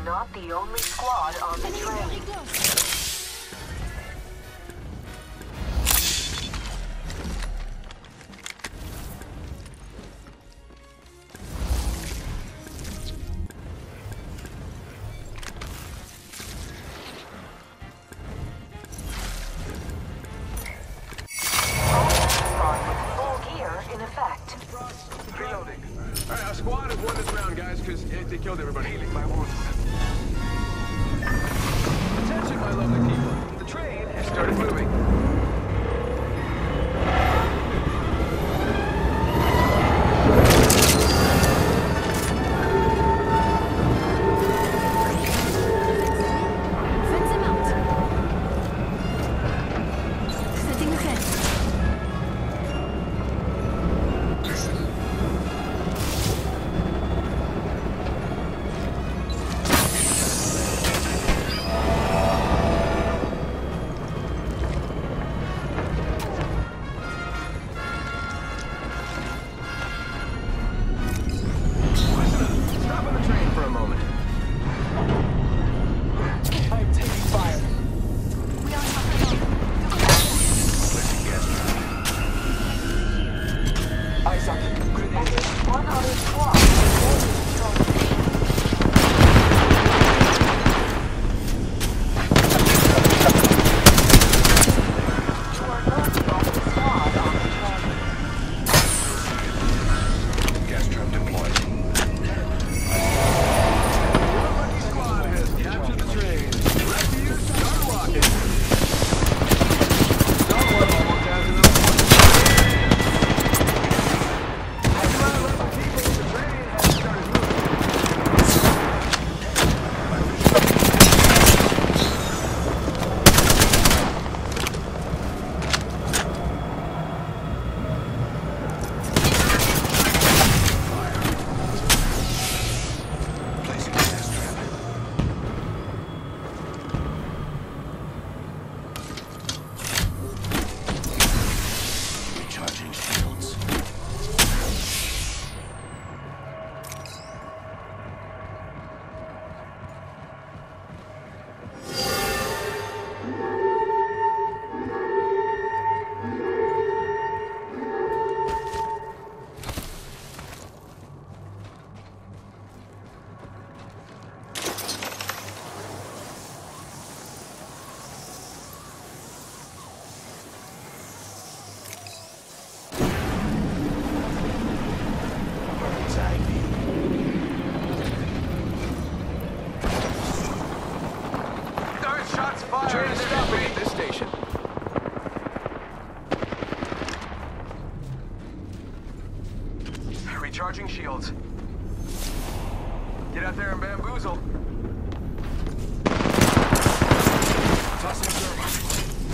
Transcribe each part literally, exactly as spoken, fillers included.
not the only squad on the train. Reloading. Alright, our squad has won this round, guys, because they killed everybody. Healing my wounds. Attention, my lovely people. The train has started moving. Train is stopping at this station. Recharging shields. Get out there and bamboozle. Toss some thermite.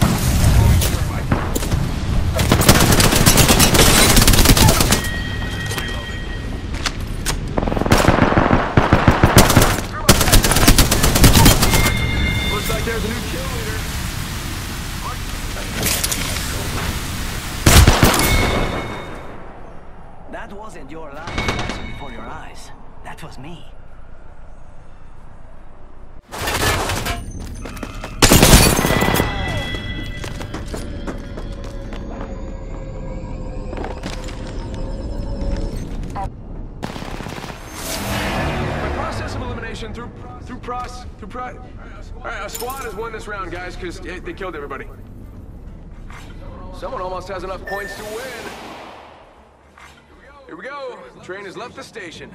There's a new kill leader. That wasn't your life flashing before your eyes. That was me. Process of elimination through through pros through pro. All right, our squad has won this round, guys, because they killed everybody. Someone almost has enough points to win. Here we go. The train has left the station.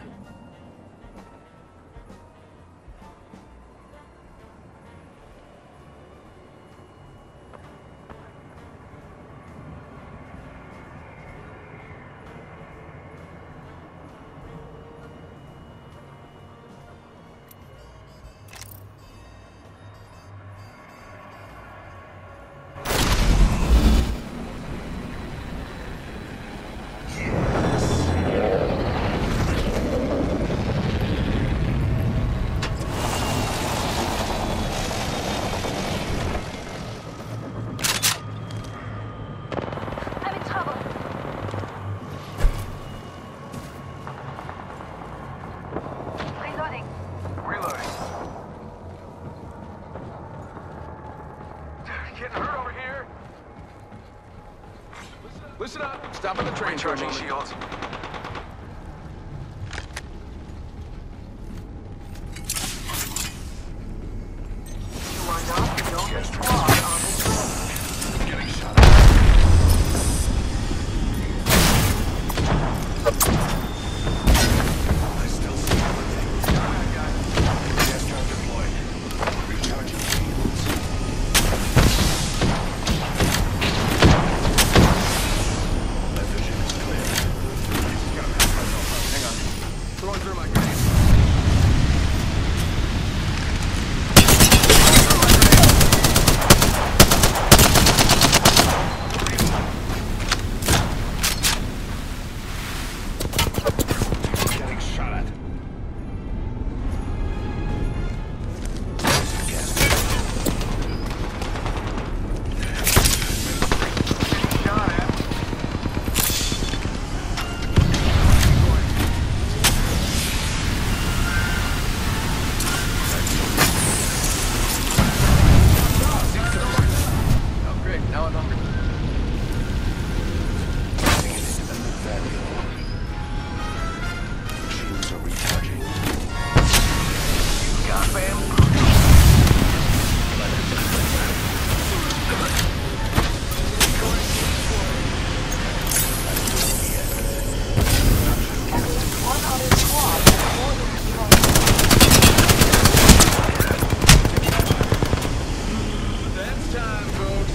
Listen up. Stop on the train for a Recharging moment. shields. You are not the only squad on the train. Getting shot at. I still see everything. Alright, guys. Gas trap deployed. Recharging shields. My vision is clear. Hang on. Throwing through my grenade. Getting shot at. Got it. Oh, great. Now I'm hungry. Getting into the mid-value. Shields are recharging. Got bam. At least one other squad has boarded the train. That's time, folks.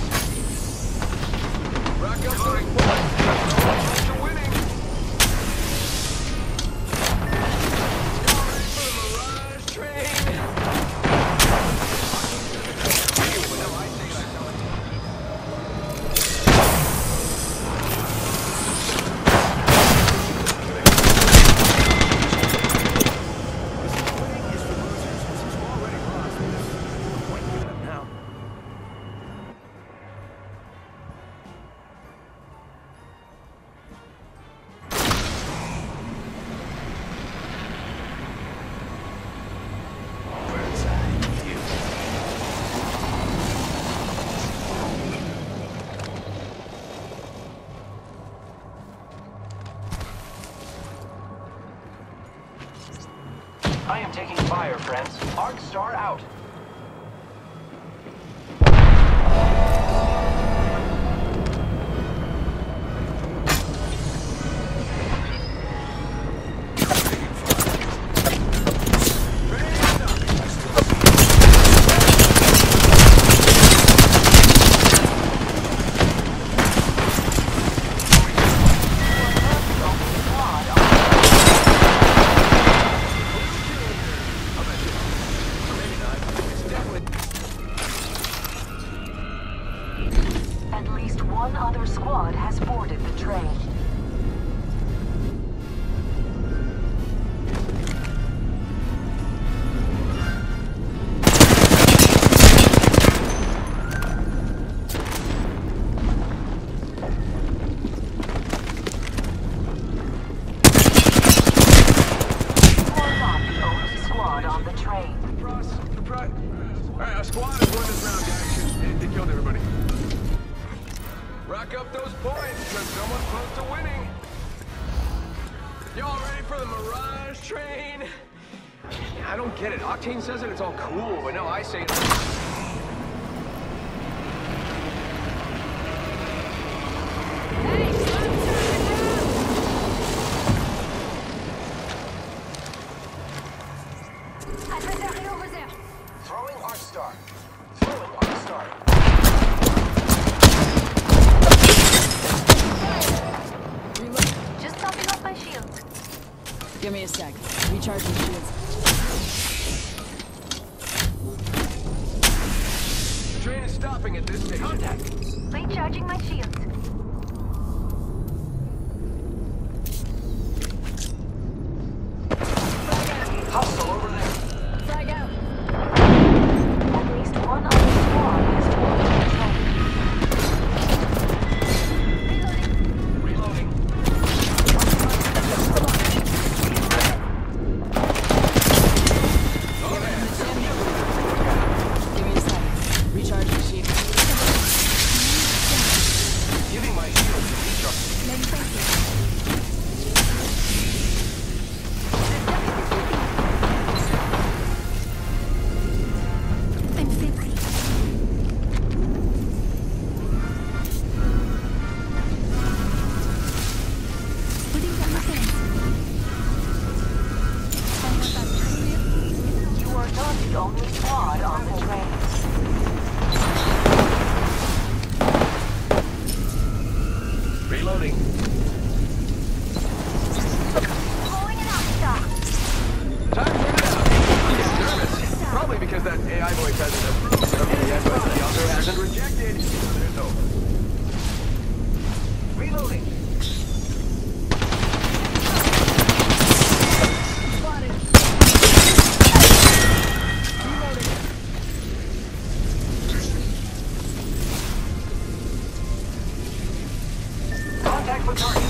Rock up those points. You're winning. Y'all ready for the Mirage train? Now. Bird's eye view. I am taking fire, friends. Arc Star out. At least one other squad has boarded the train. You are not the only squad on the train. Surprise, surprise. All right, our squad has won this round, guys. They, they killed everybody. Rock up those points, because someone's close to winning. Y'all ready for the Mirage train? I don't get it. Octane says it, it's all cool, but no, I say it. Adversary over there. Throwing Arc Star. Throwing Arc Star. Just topping up my shields. Give me a sec. Recharging shields. The train is stopping at this station. Contact. Recharging my shields. Hostile over there. Frag out. At least one other squad has boarded the train. Reloading. Give me a sec. Recharging shields. only squad on the train. Reloading. Calling an Asta. Time's running out. I'm getting nervous. Probably because that A I voice hasn't approved of me yet, but the other hasn't rejected. There's hope. Reloading. Contact with target.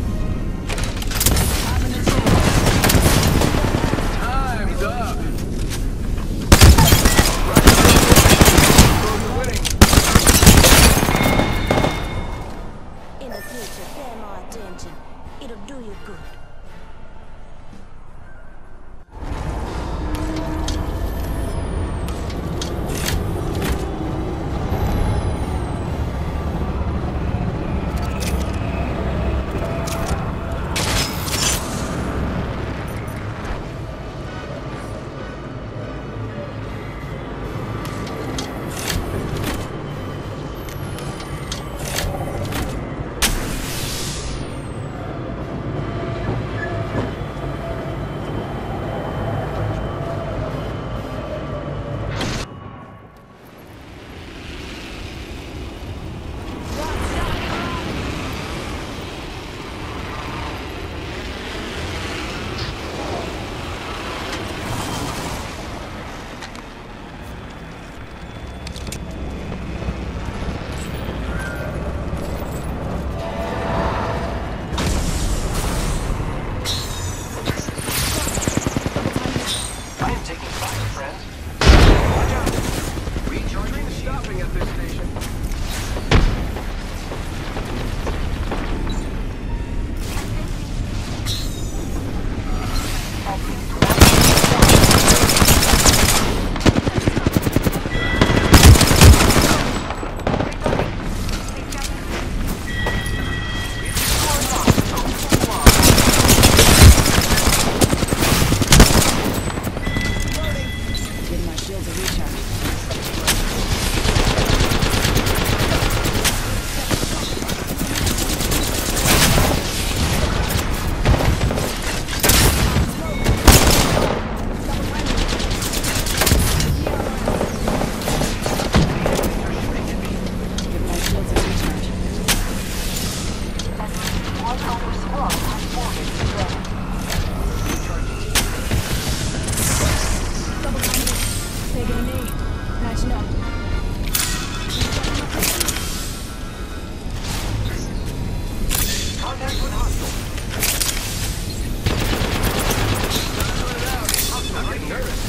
Time's up. Winning. In the future, pay more attention. It'll do you good. Stopping at this station. Give my shields a recharge. Give my shields a recharge. One other squad has boarded the train. Double timing. Taking a knee. Matching up. Contact with hostile. I'm getting nervous.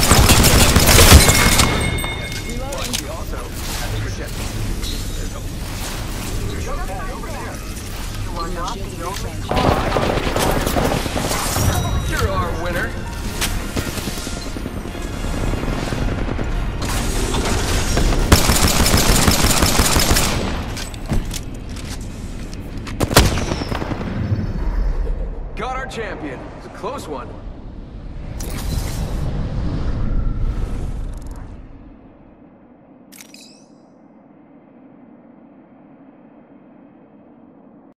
Reloading. He also hasn't rejected. There's hope. Jump pad over there. You are not Shields the a only recharge. squad. You're our winner. Got our champion. It's a close one.